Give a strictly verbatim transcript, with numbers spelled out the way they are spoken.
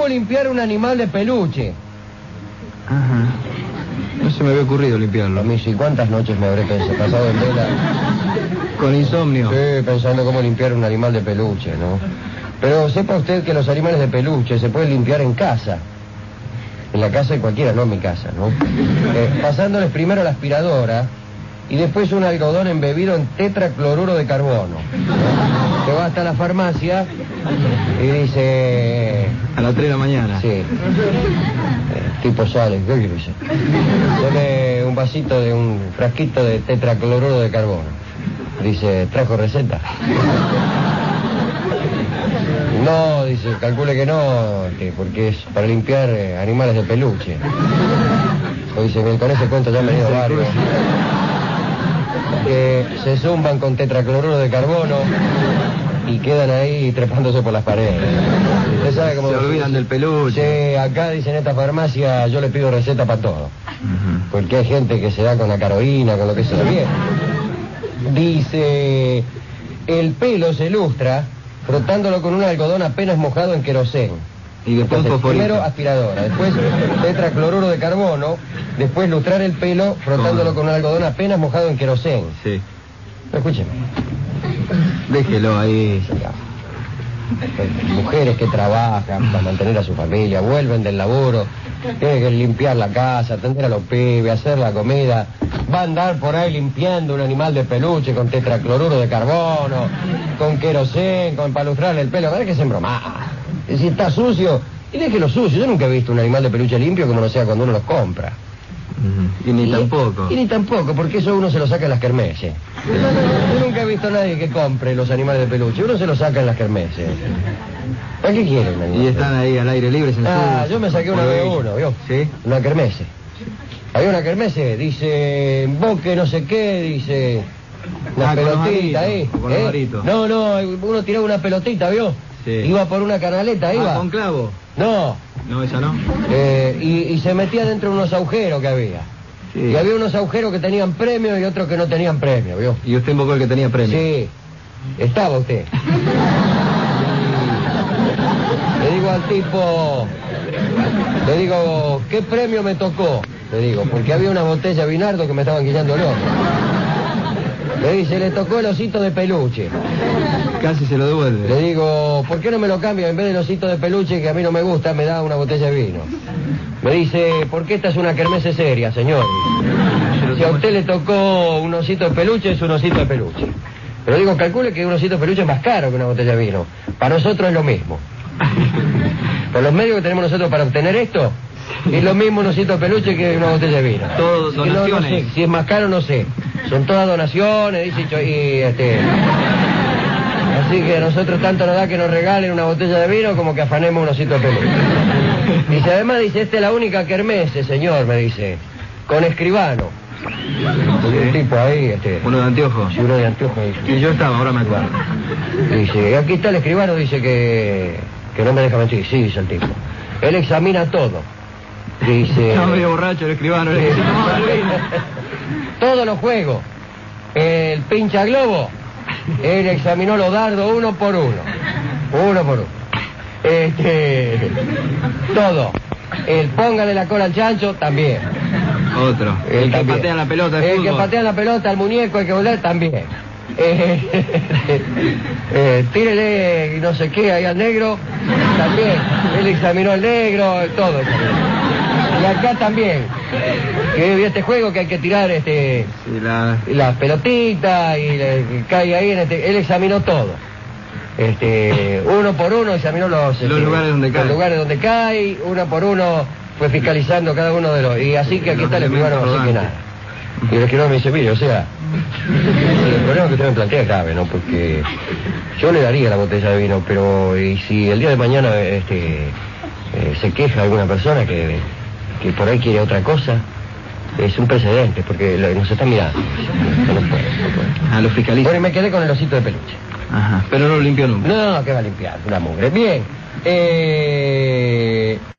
¿cómo limpiar un animal de peluche? Ajá. No se me había ocurrido limpiarlo. A mí sí, ¿cuántas noches me habré pensado, pasado en vela? Con insomnio. Sí, pensando cómo limpiar un animal de peluche, ¿no? Pero sepa usted que los animales de peluche se pueden limpiar en casa. En la casa de cualquiera, no en mi casa, ¿no? Eh, pasándoles primero la aspiradora y después un algodón embebido en tetracloruro de carbono. Que va hasta la farmacia y dice... A las tres de la mañana. Sí. Eh, tipo sale, ¿qué dice? Tiene un vasito de un frasquito de tetracloruro de carbono. Dice, ¿trajo receta? No, dice, calcule que no, que porque es para limpiar eh, animales de peluche. O dice, bien, con ese cuento ya me he ido varios. Que se zumban con tetracloruro de carbono y quedan ahí trepándose por las paredes. Usted sabe cómo... Se olvidan del peluche. Sí, acá dice en esta farmacia yo le pido receta para todo. Uh-huh. Porque hay gente que se da con la carolina, con lo que se le viene. Dice, el pelo se lustra frotándolo con un algodón apenas mojado en querosén. Y después Entonces, fosforito. primero aspiradora, después tetracloruro de carbono, después lustrar el pelo frotándolo oh. con un algodón apenas mojado en querosén. Sí. Escúcheme. Déjelo ahí. Mujeres que trabajan para mantener a su familia, vuelven del laburo, tienen que limpiar la casa, atender a los pibes, hacer la comida, va a andar por ahí limpiando un animal de peluche con tetracloruro de carbono, con querosén, con para lustrarle el pelo, ¿verdad que se embroma? Si está sucio, y déjelo sucio. Yo nunca he visto un animal de peluche limpio como no sea cuando uno los compra. Uh-huh. Y ni y, tampoco. Y ni tampoco, porque eso uno se lo saca en las kermeses. Yo nunca he visto a nadie que compre los animales de peluche, uno se los saca en las kermeses. ¿Para qué quieren? Y están ahí al aire libre. Sin ah, yo me saqué una vez uno, ¿vio? ¿Sí? Una kermese. Había una kermese, dice, boque no sé qué, dice, una ah, pelotita ahí. Con los ¿eh? No, no, uno tiraba una pelotita, ¿vio? Sí. Iba por una canaleta, iba. Ah, ¿con clavo? No. No, esa no. Eh, y, y se metía dentro de unos agujeros que había. Sí. Y había unos agujeros que tenían premio y otros que no tenían premio, ¿vio? ¿Y usted invocó el que tenía premio? Sí. Estaba usted. Le digo al tipo, le digo, ¿qué premio me tocó? Le digo, porque había una botella de vinardo que me estaban guiando el ojo. Le dice, le tocó el osito de peluche. Casi se lo devuelve. Le digo, ¿por qué no me lo cambia? En vez del osito de peluche, que a mí no me gusta, me da una botella de vino. Me dice, porque esta es una kermese seria, señor. Si a usted le tocó un osito de peluche, es un osito de peluche. Pero digo, calcule que un osito de peluche es más caro que una botella de vino. Para nosotros es lo mismo. Por los medios que tenemos nosotros para obtener esto, es lo mismo un osito de peluche que una botella de vino. Todos donaciones. No, no sé, si es más caro, no sé. Son todas donaciones, dice, y este... Así que a nosotros tanto nos da que nos regalen una botella de vino como que afanemos un osito de peluche. Dice, además, dice, esta es la única kermese, señor, me dice, con escribano. Sí. Un tipo ahí, este... Uno de anteojos. Sí, uno de anteojos. Y yo estaba, ahora me acuerdo. Dice, aquí está el escribano, dice que... que no me deja mentir. Sí, dice el tipo. Él examina todo. Dice... Está medio borracho el escribano. Sí. Todos los juegos. El pincha globo. Él examinó los dardos uno por uno. Uno por uno. Este... Todo. El póngale la cola al chancho, también. Otro. El, el que también. Patea la pelota de El fútbol. que patea la pelota al muñeco, hay que volver, también. Eh, eh, tírele no sé qué ahí al negro, también. Él examinó al negro, todo. Y acá también. Que este juego que hay que tirar este sí, la... las pelotitas y le, que cae ahí en este, él examinó todo. Este, uno por uno examinó los, los este, lugares donde cae. Los lugares donde cae, uno por uno fue fiscalizando cada uno de los... Y así que aquí los está el escribano, así que nada. Y el escribano me dice, mire, o sea, el problema que usted me plantea es grave, ¿no? Porque yo le daría la botella de vino, pero y si el día de mañana este eh, se queja alguna persona que, que por ahí quiere otra cosa, es un precedente, porque lo, nos está mirando. No puede, no puede. Ah, lo fiscaliza. Bueno, y me quedé con el osito de peluche. Ajá, pero no lo limpió nunca. No, que va a limpiar, una mugre. Bien, eh...